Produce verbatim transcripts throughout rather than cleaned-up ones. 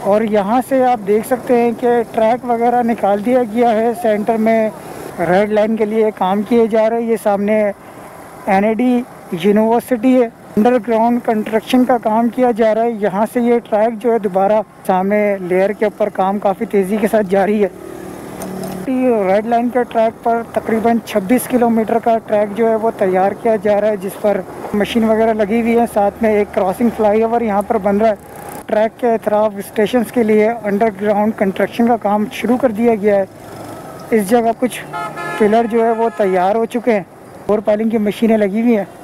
और यहाँ से आप देख सकते हैं कि ट्रैक वगैरह निकाल दिया गया है। सेंटर में रेड लाइन के लिए काम किए जा रहे हैं। ये सामने एन ए डी यूनिवर्सिटी है, अंडरग्राउंड कंस्ट्रक्शन का काम किया जा रहा है। यहाँ से ये ट्रैक जो है दोबारा सामने लेयर के ऊपर काम काफ़ी तेज़ी के साथ जारी है। रेड लाइन के ट्रैक पर तकरीबन छब्बीस किलोमीटर का ट्रैक जो है वो तैयार किया जा रहा है, जिस पर मशीन वगैरह लगी हुई है। साथ में एक क्रॉसिंग फ्लाईओवर यहाँ पर बन रहा है। ट्रैक के अतराफ स्टेशन के लिए अंडरग्राउंड कंस्ट्रक्शन का काम शुरू कर दिया गया है। इस जगह कुछ पिलर जो है वो तैयार हो चुके हैं और पाइलिंग की मशीनें लगी हुई हैं।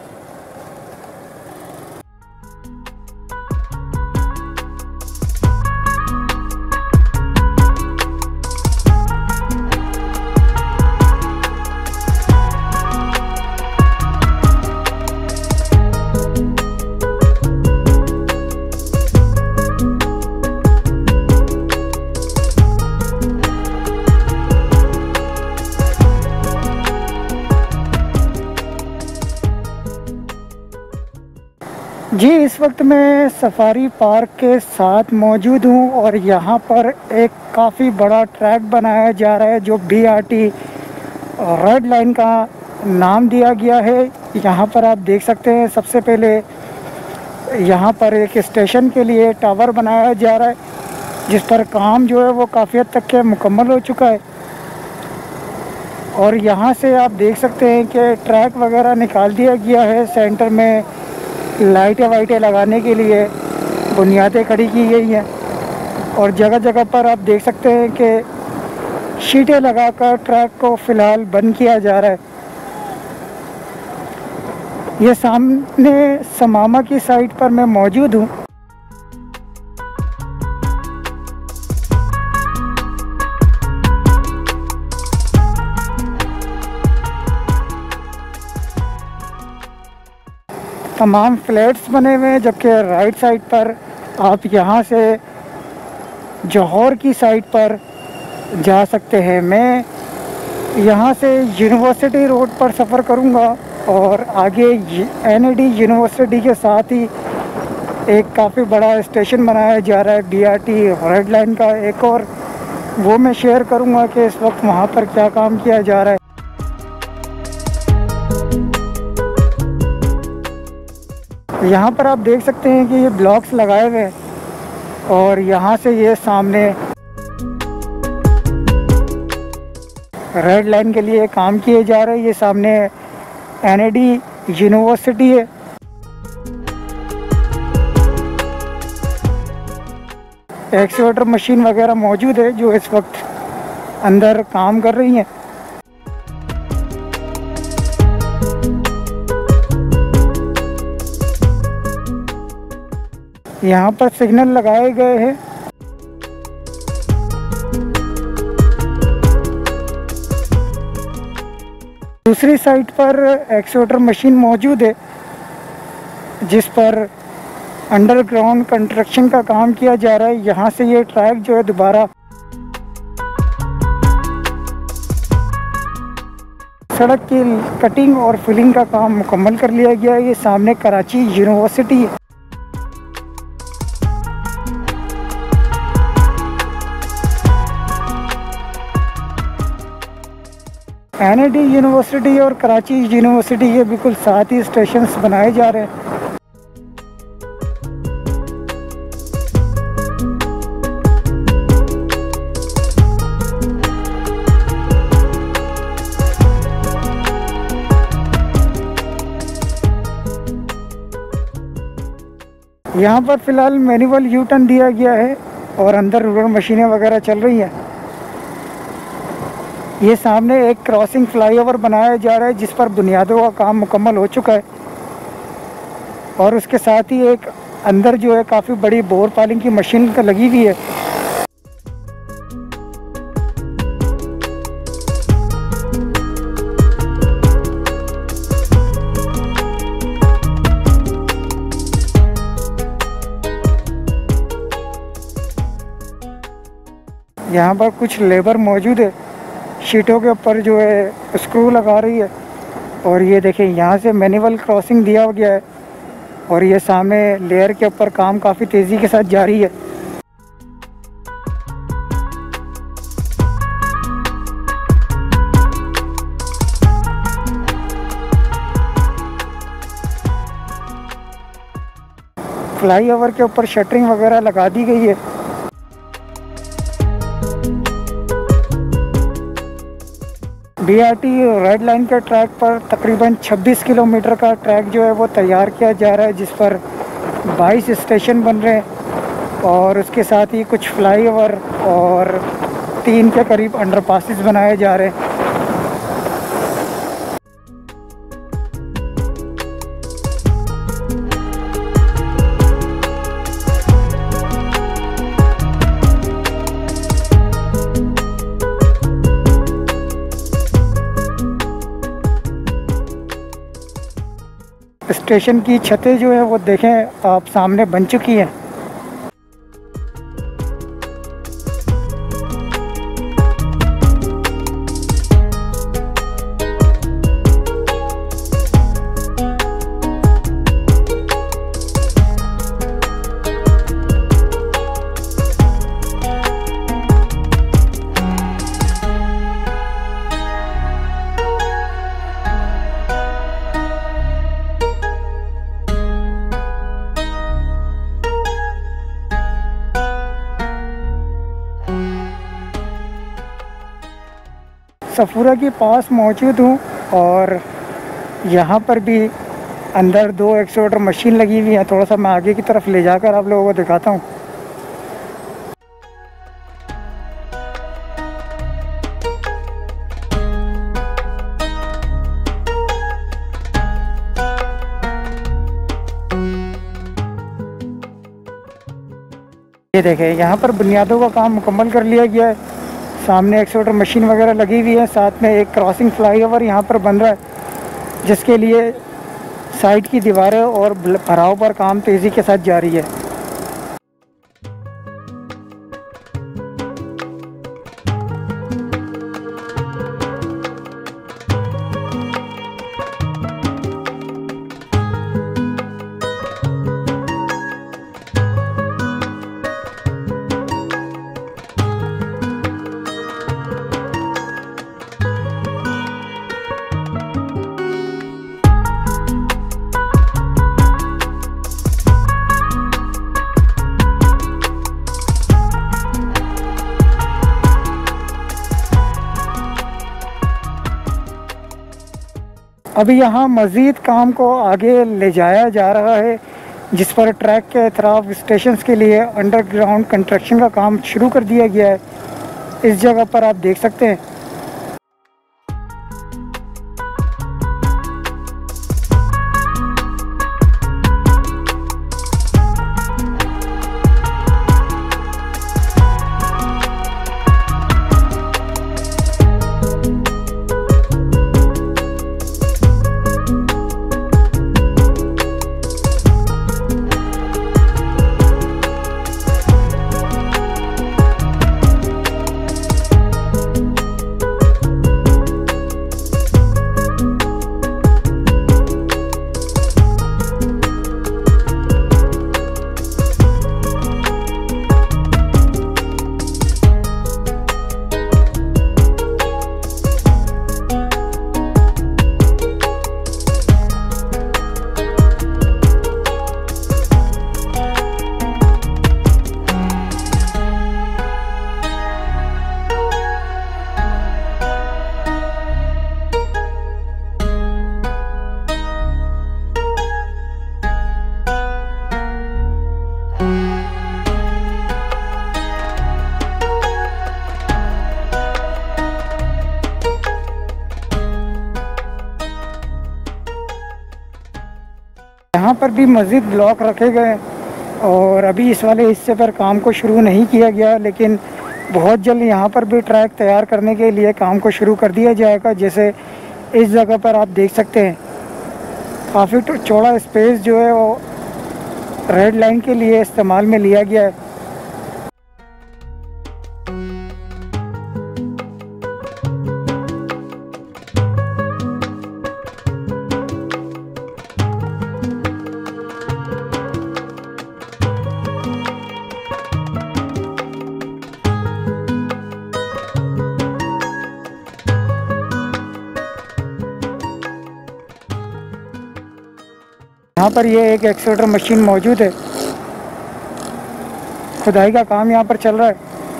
जी, इस वक्त मैं सफारी पार्क के साथ मौजूद हूँ और यहाँ पर एक काफ़ी बड़ा ट्रैक बनाया जा रहा है जो B R T Red Line का नाम दिया गया है। यहाँ पर आप देख सकते हैं सबसे पहले यहाँ पर एक स्टेशन के लिए टावर बनाया जा रहा है, जिस पर काम जो है वो काफ़ी हद तक के मुकम्मल हो चुका है। और यहाँ से आप देख सकते हैं कि ट्रैक वगैरह निकाल दिया गया है। सेंटर में लाइटें वाइटें लगाने के लिए बुनियादें खड़ी की गई हैं और जगह जगह पर आप देख सकते हैं कि शीटें लगाकर ट्रैक को फ़िलहाल बंद किया जा रहा है। ये सामने समामा की साइट पर मैं मौजूद हूँ। तमाम फ्लैट्स बने हुए हैं, जबकि राइट साइड पर आप यहाँ से जौहर की साइड पर जा सकते हैं। मैं यहाँ से यूनिवर्सिटी रोड पर सफ़र करूँगा और आगे एन ए डी यूनिवर्सिटी के साथ ही एक काफ़ी बड़ा स्टेशन बनाया जा रहा है B R T Red Line का एक, और वो मैं शेयर करूँगा कि इस वक्त वहाँ पर क्या काम किया जा रहा है। यहाँ पर आप देख सकते हैं कि ये ब्लॉक्स लगाए हुए हैं और यहाँ से ये सामने रेड लाइन के लिए काम किए जा रहे हैं। ये सामने एन ए डी यूनिवर्सिटी है। एक्सकेवेटर मशीन वगैरह मौजूद है जो इस वक्त अंदर काम कर रही हैं। यहाँ पर सिग्नल लगाए गए हैं। दूसरी साइड पर एक्सकेवेटर मशीन मौजूद है जिस पर अंडरग्राउंड कंस्ट्रक्शन का काम किया जा रहा है। यहाँ से ये ट्रैक जो है दोबारा सड़क की कटिंग और फिलिंग का काम मुकम्मल कर लिया गया है। ये सामने कराची यूनिवर्सिटी है। एन ए डी यूनिवर्सिटी और कराची यूनिवर्सिटी के बिल्कुल साथ ही स्टेशंस बनाए जा रहे हैं। यहाँ पर फ़िलहाल मैनुअल यू टर्न दिया गया है और अंदर रोलर मशीनें वगैरह चल रही हैं। ये सामने एक क्रॉसिंग फ्लाईओवर बनाया जा रहा है जिस पर बुनियादों का काम मुकम्मल हो चुका है और उसके साथ ही एक अंदर जो है काफ़ी बड़ी बोर पाइलिंग की मशीन का लगी हुई है। यहाँ पर कुछ लेबर मौजूद है, शीटों के ऊपर जो है स्क्रू लगा रही है। और ये देखें यहाँ से मैनुअल क्रॉसिंग दिया गया है और ये सामने लेयर के ऊपर काम काफ़ी तेज़ी के साथ जारी है। फ्लाईओवर के ऊपर शटरिंग वगैरह लगा दी गई है। B R T Red Line के ट्रैक पर तकरीबन छब्बीस किलोमीटर का ट्रैक जो है वो तैयार किया जा रहा है, जिस पर बाईस स्टेशन बन रहे हैं और उसके साथ ही कुछ फ्लाईओवर और तीन के करीब अंडरपासेस बनाए जा रहे हैं। स्टेशन की छतें जो है वो देखें आप सामने बन चुकी हैं। सफूरा के पास मौजूद हूँ और यहाँ पर भी अंदर दो एक्सट्रूडर मशीन लगी हुई है। थोड़ा सा मैं आगे की तरफ ले जाकर आप लोगों को दिखाता हूँ। ये देखें, यहाँ पर बुनियादों का काम मुकम्मल कर लिया गया है। सामने एक्सट्रूडर मशीन वगैरह लगी हुई है, साथ में एक क्रॉसिंग फ्लाईओवर यहाँ पर बन रहा है, जिसके लिए साइड की दीवारें और भराव पर काम तेज़ी के साथ जारी है। अभी यहाँ मज़ीद काम को आगे ले जाया जा रहा है, जिस पर ट्रैक के अतराफ स्टेशंस के लिए अंडरग्राउंड कंस्ट्रक्शन का काम शुरू कर दिया गया है। इस जगह पर आप देख सकते हैं। यहाँ पर भी मज़ीद ब्लॉक रखे गए और अभी इस वाले हिस्से पर काम को शुरू नहीं किया गया, लेकिन बहुत जल्द यहाँ पर भी ट्रैक तैयार करने के लिए काम को शुरू कर दिया जाएगा। जैसे इस जगह पर आप देख सकते हैं, काफ़ी चौड़ा स्पेस जो है वो रेड लाइन के लिए इस्तेमाल में लिया गया है। यहाँ पर ये एक एक्सट्रूडर मशीन मौजूद है खुदाई का काम यहाँ पर चल रहा है।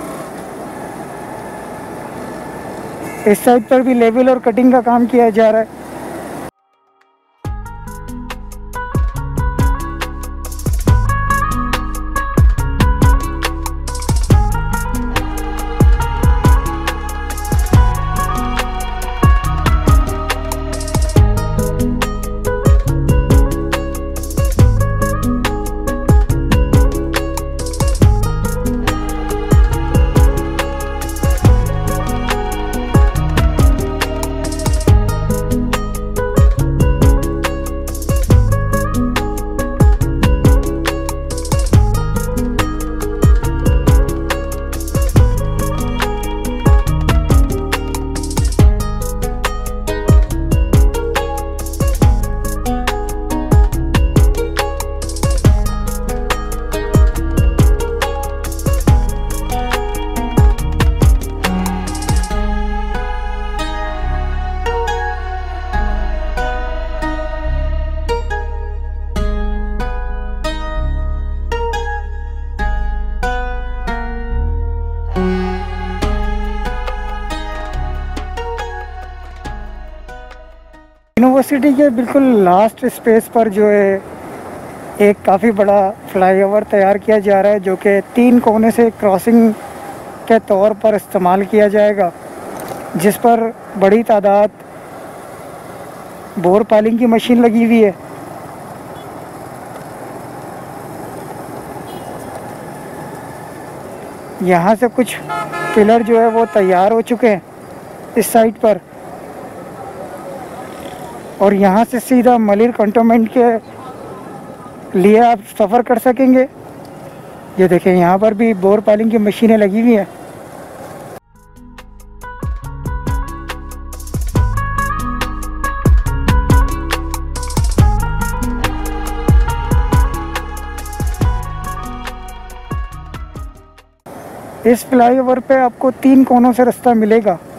इस साइड पर भी लेवल और कटिंग का काम किया जा रहा है। यूनिवर्सिटी के बिल्कुल लास्ट स्पेस पर जो है एक काफ़ी बड़ा फ्लाईओवर तैयार किया जा रहा है, जो कि तीन कोने से क्रॉसिंग के तौर पर इस्तेमाल किया जाएगा, जिस पर बड़ी तादाद बोर पाइलिंग की मशीन लगी हुई है। यहाँ से कुछ पिलर जो है वो तैयार हो चुके हैं इस साइड पर, और यहाँ से सीधा मलिर कंटोनमेंट के लिए आप सफ़र कर सकेंगे। ये देखें, यहाँ पर भी बोर पाइलिंग की मशीनें लगी हुई हैं। इस फ्लाईओवर पे आपको तीन कोनों से रास्ता मिलेगा।